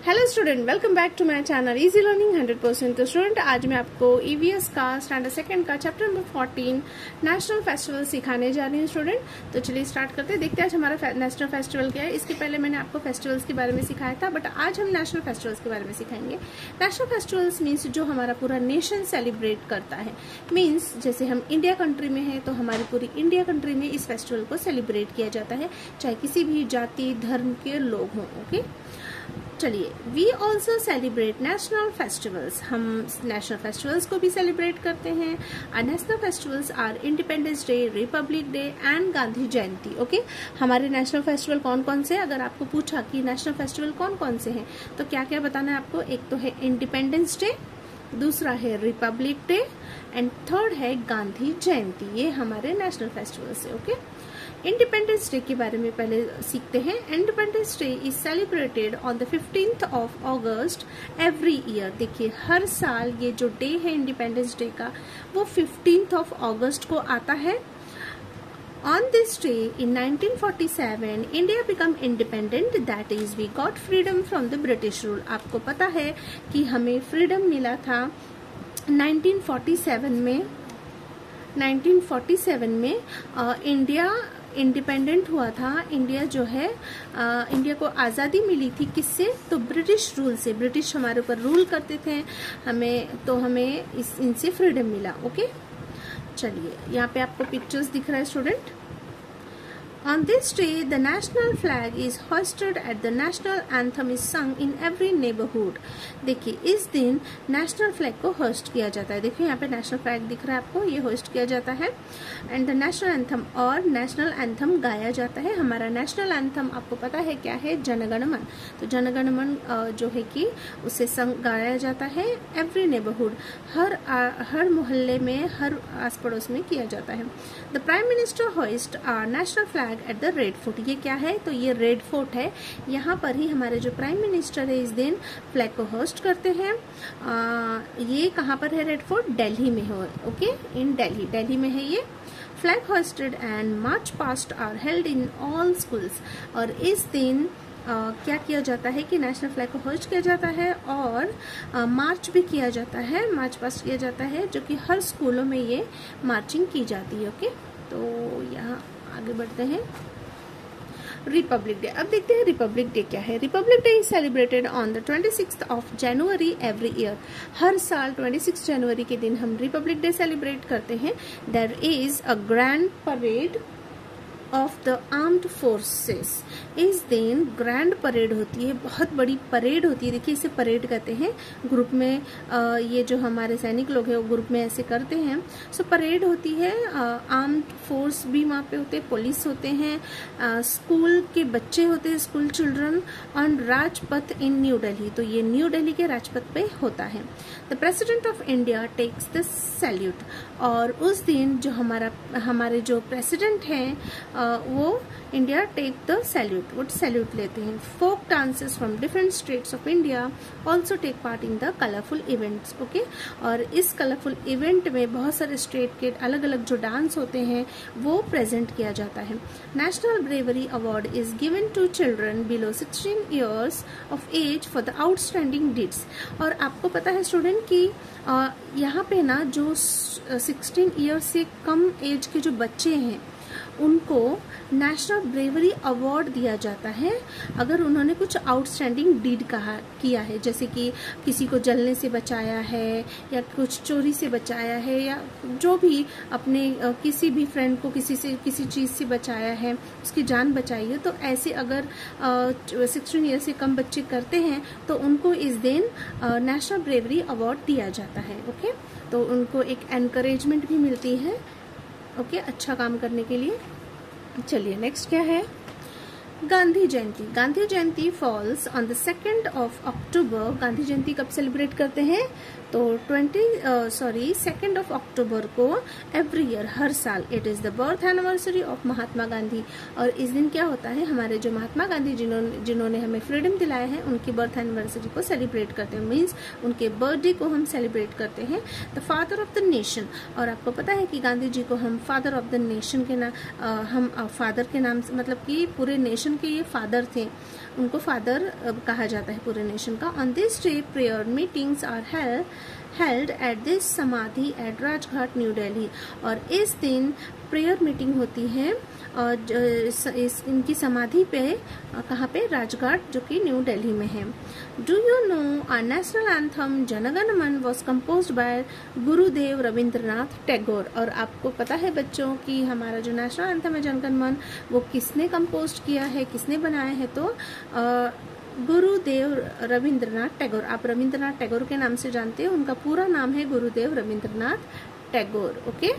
Hello student, welcome back to my channel easy learning 100%। तो student, आज मैं आपको ईवीएस का स्टैंडर्ड सेकंड का चैप्टर नंबर 14 नेशनल फेस्टिवल सिखाने जा रही हूँ स्टूडेंट। तो चलिए स्टार्ट करते हैं, देखते हैं आज हमारा नेशनल फेस्टिवल क्या है। इसके पहले मैंने आपको फेस्टिवल्स के बारे में सिखाया था, बट आज हम नेशनल फेस्टिवल्स के बारे में सिखाएंगे। नेशनल फेस्टिवल्स मीन्स जो हमारा पूरा नेशन सेलिब्रेट करता है। मीन्स जैसे हम इंडिया कंट्री में है तो हमारी पूरी इंडिया कंट्री में इस फेस्टिवल को सेलिब्रेट किया जाता है, चाहे किसी भी जाति धर्म के लोग हों। ओके, चलिए, we also celebrate national festivals. हम नेशनल फेस्टिवल्स को भी सेलिब्रेट करते हैं। और national festivals are independence day, republic day and Gandhi Jayanti. Okay, हमारे नेशनल फेस्टिवल कौन कौन से, अगर आपको पूछा कि नेशनल फेस्टिवल कौन कौन से हैं तो क्या क्या बताना है आपको। एक तो है इंडिपेंडेंस डे, दूसरा है रिपब्लिक डे एंड थर्ड है गांधी जयंती। ये हमारे नेशनल फेस्टिवल्स है। ओके, इंडिपेंडेंस डे के बारे में पहले सीखते हैं। Independence day is celebrated on the 15th of August every year. देखिए, हर साल ये जो डे है इंडिपेंडेंस डे का, वो 15th ऑफ अगस्त को आता है। On this day in 1947, India became independent. That is, we got freedom from the British rule. आपको पता है कि हमें फ्रीडम मिला था 1947 में। 1947 में इंडिया इंडिपेंडेंट हुआ था। इंडिया जो है इंडिया को आज़ादी मिली थी किससे, तो ब्रिटिश रूल से। ब्रिटिश हमारे ऊपर रूल करते थे, हमें इनसे फ्रीडम मिला। ओके, चलिए, यहाँ पे आपको पिक्चर्स दिख रहा है student. On this day, the national flag is hoisted and the national anthem is sung in every neighborhood. देखिए, इस दिन नेशनल फ्लैग को होस्ट किया जाता है। देखिए, यहाँ पे नेशनल फ्लैग दिख रहा है आपको, ये होस्ट किया जाता है। एंड द नेशनल एंथम, और नेशनल एंथम गाया जाता है। हमारा नेशनल एंथम आपको पता है क्या है, जनगण मन। तो जनगण मन जो है कि उसे गाया जाता है एवरी नेबरहुड, हर मोहल्ले में, हर आस पड़ोस में किया जाता है। The prime minister host our national flag at the red fort. ये क्या है, तो ये रेड फोर्ट है। यहाँ पर ही हमारे जो प्राइम मिनिस्टर है इस दिन फ्लैग को होस्ट करते हैं। ये कहाँ पर है रेड फोर्ट, दिल्ली में है। ओके, इन दिल्ली में है ये। Flag hosted and march past are held in all schools. और इस दिन क्या किया जाता है कि नेशनल फ्लैग को होस्ट किया जाता है और मार्च भी किया जाता है, मार्च पास्ट किया जाता है, जो कि हर स्कूलों में ये मार्चिंग की जाती है। ओके, तो यहाँ आगे बढ़ते हैं। रिपब्लिक डे, अब देखते हैं रिपब्लिक डे क्या है। Republic day is celebrated on the 26th of January every year. हर साल 26 जनवरी के दिन हम रिपब्लिक डे सेलिब्रेट करते हैं। There is a grand parade of the armed forces. इस दिन ग्रैंड परेड होती है, बहुत बड़ी परेड होती है। देखिए, इसे परेड कहते हैं। ग्रुप में ये जो हमारे सैनिक लोग हैं वो ग्रुप में ऐसे करते हैं। सो परेड होती है, आर्म्ड फोर्स भी वहाँ पे होते हैं, पुलिस होते हैं, स्कूल के बच्चे होते हैं, school children on Rajpath in New Delhi. तो ये न्यू दिल्ली के राजपथ पे होता है। The president of India takes the salute. और उस दिन जो हमारे जो प्रेसिडेंट हैं वो इंडिया टेक द सैल्यूट, वो सैल्यूट लेते हैं। Folk dances from different states of India also take part in the colourful events. Okay, और इस कलरफुल इवेंट में बहुत सारे स्टेट के अलग अलग जो डांस होते हैं वो प्रेजेंट किया जाता है। National bravery award is given to children below 16 years of age for the outstanding deeds. और आपको पता है स्टूडेंट कि यहाँ पे ना जो 16 ईयर्स से कम एज के जो बच्चे हैं उनको नेशनल ब्रेवरी अवार्ड दिया जाता है अगर उन्होंने कुछ आउटस्टैंडिंग डीड किया है, जैसे कि किसी को जलने से बचाया है या कुछ चोरी से बचाया है या जो भी अपने किसी भी फ्रेंड को किसी चीज़ से बचाया है, उसकी जान बचाई है। तो ऐसे अगर 16 ईयर से कम बच्चे करते हैं तो उनको इस दिन नेशनल ब्रेवरी अवार्ड दिया जाता है। ओके, तो उनको एक एनकरेजमेंट भी मिलती है, ओके, अच्छा काम करने के लिए। चलिए, नेक्स्ट क्या है, Gandhi Jayanti. Gandhi Jayanti falls on the 2nd of October. Gandhi Jayanti कब सेलिब्रेट करते हैं, तो 2nd ऑफ अक्टूबर को एवरी ईयर, हर साल। It is the birth anniversary of Mahatma Gandhi. और इस दिन क्या होता है, हमारे जो महात्मा गांधी जिन्होंने हमें फ्रीडम दिलाया है उनकी बर्थ एनिवर्सरी को सेलिब्रेट करते हैं। मीन्स उनके बर्थडे को हम सेलिब्रेट करते हैं। The father of the nation, और आपको पता है कि गांधी जी को हम फादर ऑफ द नेशन के नाम, हम फादर के नाम से, मतलब कि पूरे नेशन नेशन के ये फादर थे, उनको फादर कहा जाता है पूरे नेशन का। On this day prayer meetings are held at this samadhi at Rajghat New Delhi. और इस दिन प्रेयर मीटिंग होती है और इनकी समाधि पे कहाँ पे, राजघाट, जो कि न्यू दिल्ली में है। Do you know our national anthem Jana Gana Mana was composed bye Gurudev Rabindranath Tagore. और आपको पता है बच्चों कि हमारा जो नेशनल एंथम है जनगण मन, वो किसने कंपोज किया है, किसने बनाया है, तो गुरुदेव रविंद्रनाथ टैगोर। आप रविंद्रनाथ टैगोर के नाम से जानते हैं, उनका पूरा नाम है गुरुदेव रविंद्रनाथ टैगोर। ओके,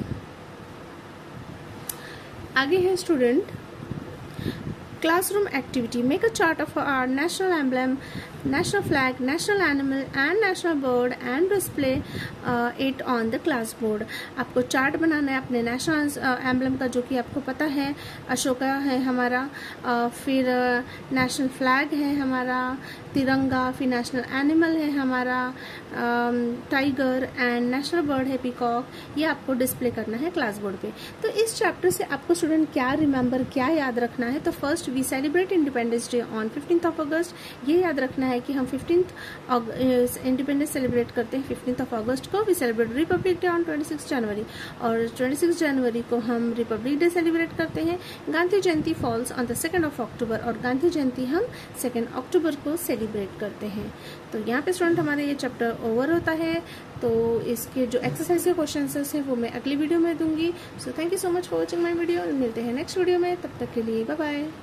आगे है student classroom activity. Make a chart of our national emblem, national flag, national animal and national bird and display it on the classboard. आपको चार्ट बनाना है अपने नेशनल एम्बलम का, जो कि आपको पता है अशोका है हमारा, फिर नेशनल फ्लैग है हमारा तिरंगा, फिर नेशनल एनिमल है हमारा टाइगर एंड नेशनल बर्ड है पीकॉक। ये आपको डिस्प्ले करना है क्लास बोर्ड पे। तो इस चैप्टर से आपको स्टूडेंट क्या रिमेंबर, क्या याद रखना है? तो first we celebrate independence day on 15th of August। ये याद रखना है कि हम 15th इंडिपेंडेंस सेलिब्रेट करते हैं 15th of August को। We celebrate republic day on 26 January, और 26 जनवरी को हम रिपब्लिक डे सेलिब्रेट करते हैं। Gandhi Jayanti falls on the 2nd of October, और गांधी जयंती हम 2 अक्टूबर को सेलिब्रेट करते हैं। तो यहाँ पे स्टूडेंट हमारा ये चैप्टर ओवर होता है। तो इसके जो एक्सरसाइज के क्वेश्चन हैं वो मैं अगली वीडियो में दूंगी। So thank you so much for watching my video. मिलते हैं नेक्स्ट वीडियो में, तब तक के लिए बाय बाय।